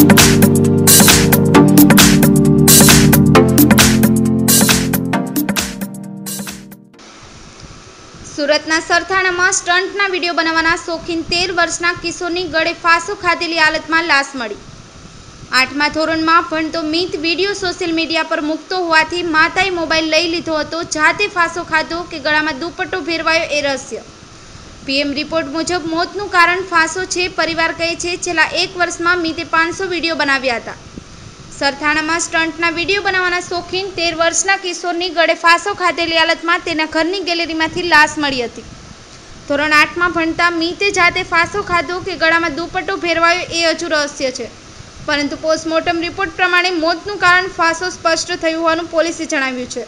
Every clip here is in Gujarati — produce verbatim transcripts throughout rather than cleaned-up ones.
સુરતના સરથાણામાં સ્ટન્ટના વિડીયો બનાવવાના શોખીન તેર વર્ષના કિશોરની ગળે ફાંસો ખાધેલી હાલતમાં લાશ મળી। આઠમા ધોરણમાં ભણતો મિત વિડીયો સોશિયલ મીડિયા પર મૂકતો હોવાથી માતાએ મોબાઈલ લઈ લીધો હતો। જાતે ફાંસો ખાધો કે ગળામાં દુપટ્ટો ફેરવાયો એ રહસ્ય। પીએમ રિપોર્ટ મુજબ મોતનું કારણ ફાંસો છે। પરિવાર કહે છે છેલ્લા એક વર્ષમાં મિતે પાંચસો વિડીયો બનાવ્યા હતા। સરથાણામાં સ્ટન્ટના વિડીયો બનાવવાના શોખીન તેર વર્ષના કિશોરની ગળે ફાંસો ખાધેલી હાલતમાં તેના ઘરની ગેલેરીમાંથી લાશ મળી હતી। ધોરણ આઠમાં ભણતા મિતે જાતે ફાંસો ખાધો કે ગળામાં દુપટ્ટો ફેરવાયો એ હજુ રહસ્ય છે, પરંતુ પોસ્ટમોર્ટમ રિપોર્ટ પ્રમાણે મોતનું કારણ ફાંસો સ્પષ્ટ થયું હોવાનું પોલીસે જણાવ્યું છે।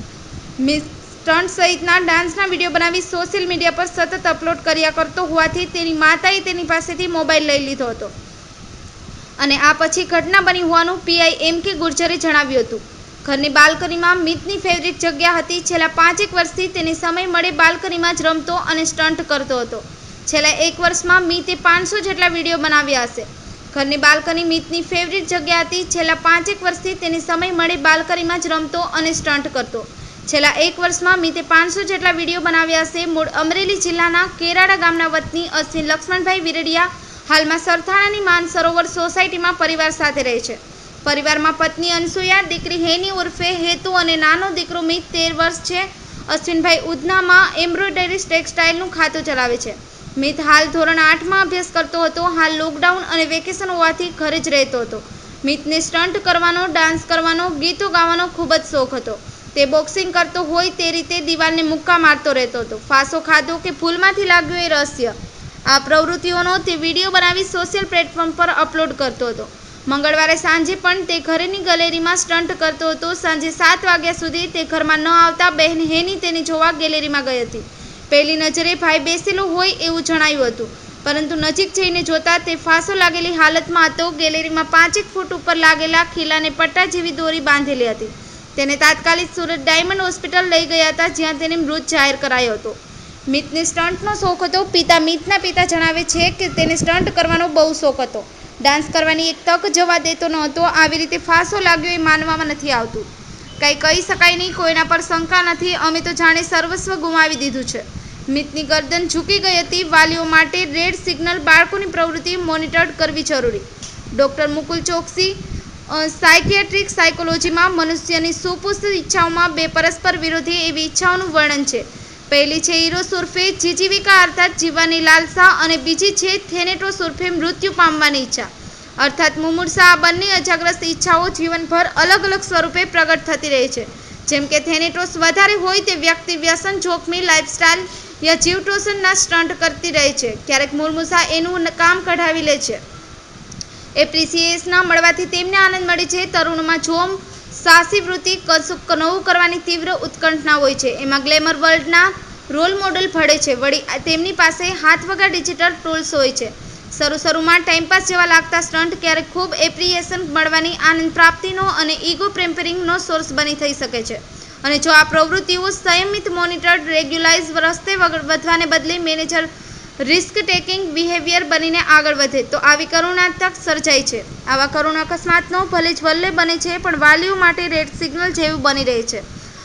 મિત સ્ટન્ટ સહિતના ડાન્સના વિડીયો બનાવી સોશિયલ મીડિયા પર સતત અપલોડ કર્યા કરતો હોવાથી તેની માતાએ તેની પાસેથી મોબાઈલ લઈ લીધો હતો અને આ પછી ઘટના બની હોવાનું પીઆઈ એમ કે ગુર્જરે જણાવ્યું હતું। ઘરની બાલ્કનીમાં મિતની ફેવરિટ જગ્યા હતી। છેલ્લા પાંચેક વર્ષથી તેને સમય મળે બાલ્કનીમાં જ રમતો અને સ્ટન્ટ કરતો હતો। છેલ્લા એક વર્ષમાં મિતે પાંચસો જેટલા વિડીયો બનાવ્યા હશે। ઘરની બાલ્કની મિતની ફેવરિટ જગ્યા હતી। છેલ્લા પાંચેક વર્ષથી તેને સમય મળે બાલ્કનીમાં જ રમતો અને સ્ટન્ટ કરતો। છેલ્લા એક વર્ષમાં મિતે પાંચસો જેટલા વિડીયો બનાવ્યા હશે। મૂળ અમરેલી જિલ્લાના કેરાડા ગામના વતની અશ્વિન લક્ષ્મણભાઈ વિરડિયા હાલમાં સરથાણાની માનસરોવર સોસાયટીમાં પરિવાર સાથે રહે છે। પરિવારમાં પત્ની અનસુયા, દીકરી હેની ઉર્ફે હેતુ અને નાનો દીકરો મિત તેર વર્ષ છે। અશ્વિનભાઈ ઉધનામાં એમ્બ્રોઇડરી ટેક્સટાઇલનું ખાતું ચલાવે છે। મિત હાલ ધોરણ આઠમાં અભ્યાસ કરતો હતો। હાલ લોકડાઉન અને વેકેશન હોવાથી ઘરે જ રહેતો હતો। મિતને સ્ટન્ટ કરવાનો, ડાન્સ કરવાનો, ગીતો ગાવાનો ખૂબ જ શોખ હતો। તે બોક્સિંગ કરતો હોય તે રીતે દિવાલને મુક્કા મારતો રહેતો હતો। ફાંસો ખાધો કે ભૂલમાંથી લાગ્યો એ રહસ્ય। આ પ્રવૃત્તિઓનો તે વિડીયો બનાવી સોશિયલ પ્લેટફોર્મ પર અપલોડ કરતો હતો। મંગળવારે સાંજે પણ તે ઘરેની ગેલેરીમાં સ્ટન્ટ કરતો હતો। સાંજે સાત વાગ્યા સુધી તે ઘરમાં ન આવતા બહેન હેની તેને જોવા ગેલેરીમાં ગઈ હતી। પહેલી નજરે ભાઈ બેસેલો હોય એવું જણાયું હતું, પરંતુ નજીક જઈને જોતા તે ફાંસો લાગેલી હાલતમાં હતો। ગેલેરીમાં પાંચેક ફૂટ ઉપર લાગેલા ખીલાને પટ્ટા જેવી દોરી બાંધેલી હતી। તેને તાત્કાલિક સુરત ડાયમંડ હોસ્પિટલ લઈ ગયા હતા, જ્યાં તેને મૃત જાહેર કરાયો હતો। મિતને સ્ટન્ટનો શોખ હતો। પિતા મિતના પિતા જણાવે છે કે તેને સ્ટન્ટ કરવાનો બહુ શોખ હતો। ડાન્સ કરવાની એક તક જવા દેતો ન હતો। આવી રીતે ફાંસો લાગ્યો એ માનવામાં નથી આવતું। કંઈ કહી શકાય નહીં, કોઈના પર શંકા નથી। અમે તો જાણે સર્વસ્વ ગુમાવી દીધું છે। મિતની ગરદન ઝૂકી ગઈ હતી। વાલીઓ માટે રેડ સિગ્નલ, બાળકોની પ્રવૃત્તિ મોનિટર કરવી જરૂરી। ડોક્ટર મુકુલ ચોકસી, સાયકિયાટ્રિક સાયકોલોજીમાં મનુષ્યની સુપુષ્ટ ઈચ્છાઓમાં બે પરસ્પર વિરોધી એવી ઈચ્છાઓનું વર્ણન છે। પહેલી છે ઈરોસ ઉર્ફે જીજીવિકા અર્થાત જીવવાની લાલસા, અને બીજી છે થેનેટોસ ઉર્ફે મૃત્યુ પામવાની ઈચ્છા અર્થાત મુમૂર્ષા। આ બંને અજાગ્રસ્ત ઈચ્છાઓ જીવનભર અલગ અલગ સ્વરૂપે પ્રગટ થતી રહે છે। જેમ કે થેનેટોસ વધારે હોય તે વ્યક્તિ વ્યસન, જોખમી લાઇફસ્ટાઇલ યા જીવટોષણના સ્ટન્ટ કરતી રહે છે। ક્યારેક મુમૂર્ષા એનું કામ કઢાવી લે છે। એપ્રિસિએશન મળવાથી તેમને આનંદ મળે છે। તરુણોમાં જોમ, સાહસી વૃત્તિ, કશુંક નવું કરવાની તીવ્ર ઉત્કંઠા હોય છે। એમાં ગ્લેમર વર્લ્ડના રોલ મોડલ ભળે છે। વળી તેમની પાસે હાથવગા ડિજિટલ ટૂલ્સ હોય છે। શરૂ શરૂમાં ટાઈમપાસ જેવા લાગતા સ્ટન્ટ ક્યારેક ખૂબ એપ્રિસિએશન મળવાની આનંદ પ્રાપ્તિનો અને ઈગો પેમ્પરિંગનો સોર્સ બની થઈ શકે છે। અને જો આ પ્રવૃત્તિઓ સંયમિત, મોનિટર્ડ, રેગ્યુલાઇઝ રસ્તે વધવાને બદલે મેનેજર રિસ્ક ટેકિંગ બિહેવિયર બનીને આગળ વધે તો આવી કરુણાત્મક સર્જાય છે। આવા કરુણ અકસ્માતનો ભલે જ વલ્લે બને છે, પણ વાલીઓ માટે રેડ સિગ્નલ જેવું બની રહે છે।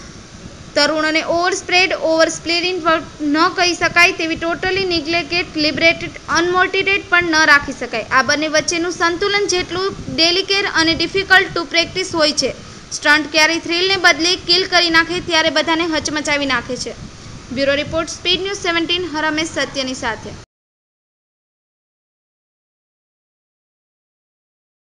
તરુણોને ઓવર સ્પ્રેડ, ઓવર સ્પ્લેરિંગ ન કહી શકાય તેવી ટોટલી નિગ્લેક્ટેડ, લિબરેટેડ, અનમોટિવેટેડ પણ ન રાખી શકાય। આ બંને વચ્ચેનું સંતુલન જેટલું ડેલિકેટ અને ડિફિકલ્ટ ટુ પ્રેક્ટિસ હોય છે। સ્ટન્ટ ક્યારેય થ્રિલને બદલે કિલ કરી નાખે ત્યારે બધાને હચમચાવી નાખે છે। Bureau report, speed news seventeen, હર હંમેશ સત્યની સાથે।